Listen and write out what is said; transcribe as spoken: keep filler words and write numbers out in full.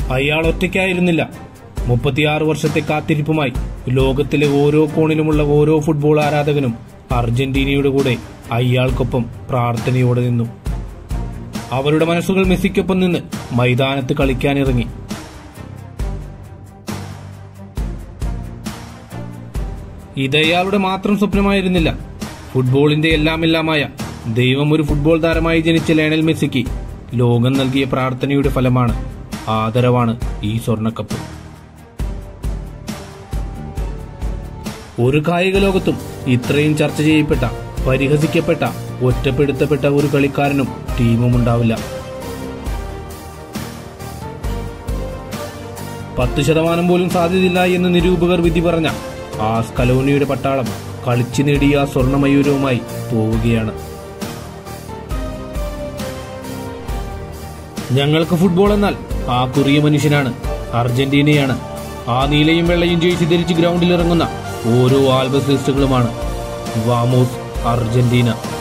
അയാൾ ഒറ്റയ്ക്കായിരുന്നില്ല. മുപ്പത്തിയാറ് വർഷത്തെ കാത്തിരിപ്പുമായി ലോകത്തിലെ ഓരോ കോണിലുമുള്ള ഓരോ ഫുട്ബോൾ ആരാധകനും അർജന്റീനയുടെ കൂടെ അയാൾക്കൊപ്പം പ്രാർത്ഥനയോടെ നിന്നു. അവരുടെ മനസ്സുകൾ മെസ്സിക്കൊപ്പം നിന്ന് മൈതാനത്ത് കളിക്കാനിറങ്ങി. ഇതയാളുടെ മാത്രം സ്വപ്നമായിരുന്നില്ല. ഫുട്ബോളിന്റെ എല്ലാമെല്ലാമായ ദൈവം ഒരു ഫുട്ബോൾ താരമായി ജനിച്ച ലയണൽ മെസ്സിക്ക് ലോകം നൽകിയ പ്രാർത്ഥനയുടെ ഫലമാണ്, ആദരവാണ് ഈ സ്വർണ്ണക്കപ്പ്. ഒരു കായിക ലോകത്തും ഇത്രയും ചർച്ച ചെയ്യപ്പെട്ട, പരിഹസിക്കപ്പെട്ട, ഒറ്റപ്പെടുത്തപ്പെട്ട ഒരു കളിക്കാരനും ടീമും ഉണ്ടാവില്ല. പത്ത് ശതമാനം പോലും സാധ്യതയില്ല എന്ന് നിരൂപകർ വിധി പറഞ്ഞ ആ സ്കലോണിയുടെ പട്ടാളം കളിച്ചു നേടിയ ആ സ്വർണ്ണമയൂരവുമായി പോവുകയാണ്. ഞങ്ങൾക്ക് ഫുട്ബോൾ എന്നാൽ ആ കുറിയ മനുഷ്യനാണ്, അർജന്റീനയാണ്. ആ നീലയും വെള്ളയും ജേഴ്സി ധരിച്ച് ഗ്രൗണ്ടിൽ ഇറങ്ങുന്ന ഓരോ ആൽബസ് ലിസ്റ്റുകളുമാണ് വാമോസ് അർജന്റീന.